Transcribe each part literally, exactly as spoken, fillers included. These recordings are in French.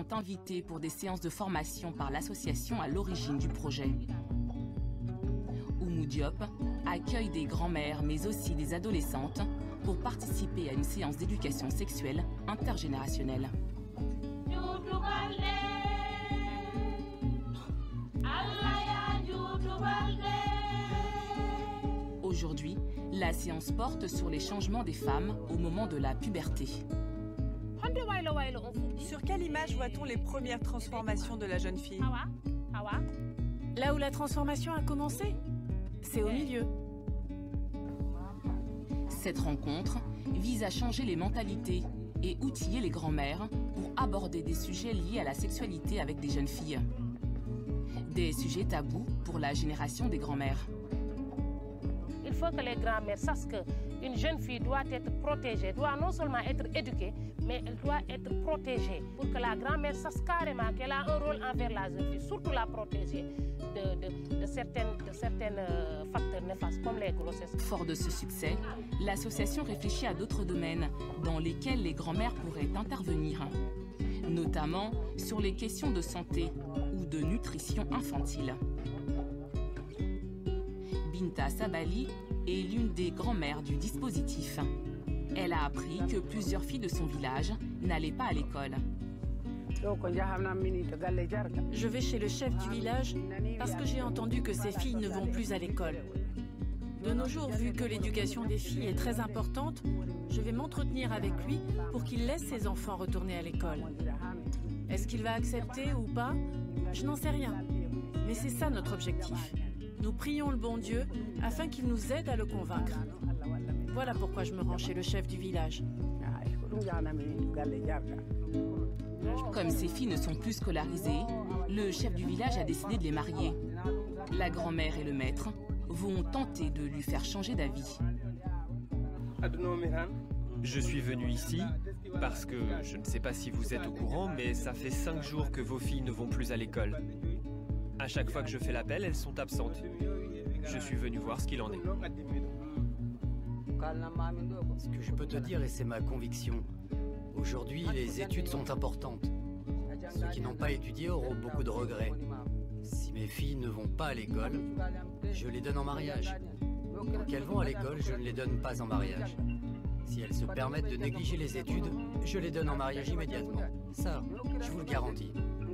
sont invités pour des séances de formation par l'association à l'origine du projet. Oumou Diop accueille des grands-mères mais aussi des adolescentes pour participer à une séance d'éducation sexuelle intergénérationnelle. Aujourd'hui, la séance porte sur les changements des femmes au moment de la puberté. Sur quelle image voit-on les premières transformations de la jeune fille? Là où la transformation a commencé, c'est au milieu. Cette rencontre vise à changer les mentalités et outiller les grands-mères pour aborder des sujets liés à la sexualité avec des jeunes filles. Des sujets tabous pour la génération des grands-mères. Il faut que les grands-mères sachent qu'une jeune fille doit être protégée, doit non seulement être éduquée, mais elle doit être protégée pour que la grand-mère sache carrément qu'elle a un rôle envers la jeune fille, surtout la protéger de, de, de certains de certaines, euh, facteurs néfastes comme les grossesses. Fort de ce succès, l'association réfléchit à d'autres domaines dans lesquels les grands-mères pourraient intervenir, notamment sur les questions de santé ou de nutrition infantile. Binta Sabali est l'une des grands-mères du dispositif. Elle a appris que plusieurs filles de son village n'allaient pas à l'école. Je vais chez le chef du village parce que j'ai entendu que ces filles ne vont plus à l'école. De nos jours, vu que l'éducation des filles est très importante, je vais m'entretenir avec lui pour qu'il laisse ses enfants retourner à l'école. Est-ce qu'il va accepter ou pas? Je n'en sais rien. Mais c'est ça notre objectif. Nous prions le bon Dieu afin qu'il nous aide à le convaincre. Voilà pourquoi je me rends chez le chef du village. Comme ces filles ne sont plus scolarisées, le chef du village a décidé de les marier. La grand-mère et le maître vont tenter de lui faire changer d'avis. Je suis venu ici parce que, je ne sais pas si vous êtes au courant, mais ça fait cinq jours que vos filles ne vont plus à l'école. À chaque fois que je fais l'appel, elles sont absentes. Je suis venu voir ce qu'il en est. Ce que je peux te dire, et c'est ma conviction, aujourd'hui, les études sont importantes. Ceux qui n'ont pas étudié auront beaucoup de regrets. Si mes filles ne vont pas à l'école, je les donne en mariage. Quand elles vont à l'école, je ne les donne pas en mariage. Si elles se permettent de négliger les études, je les donne en mariage immédiatement. Ça, je vous le garantis.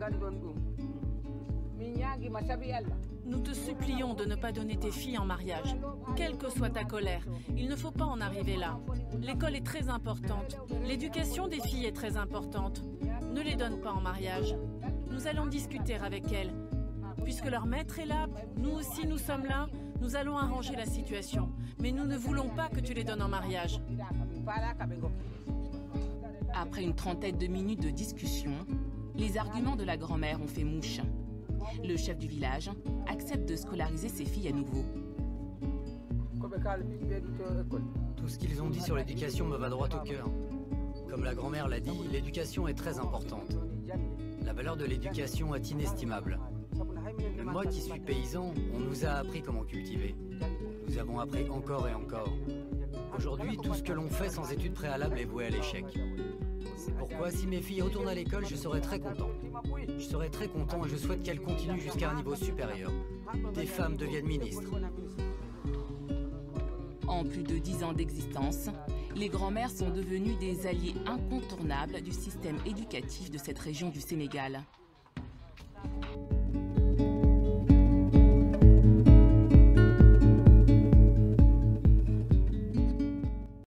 Nous te supplions de ne pas donner tes filles en mariage. Quelle que soit ta colère, il ne faut pas en arriver là. L'école est très importante. L'éducation des filles est très importante. Ne les donne pas en mariage. Nous allons discuter avec elles. Puisque leur maître est là, nous aussi nous sommes là, nous allons arranger la situation. Mais nous ne voulons pas que tu les donnes en mariage. Après une trentaine de minutes de discussion, les arguments de la grand-mère ont fait mouche. Le chef du village accepte de scolariser ses filles à nouveau. Tout ce qu'ils ont dit sur l'éducation me va droit au cœur. Comme la grand-mère l'a dit, l'éducation est très importante. La valeur de l'éducation est inestimable. Même moi qui suis paysan, on nous a appris comment cultiver. Nous avons appris encore et encore. Aujourd'hui, tout ce que l'on fait sans études préalables est voué à l'échec. C'est pourquoi, si mes filles retournent à l'école, je serai très content. Je serai très content et je souhaite qu'elles continuent jusqu'à un niveau supérieur. Des femmes deviennent ministres. En plus de dix ans d'existence, les grands-mères sont devenues des alliés incontournables du système éducatif de cette région du Sénégal.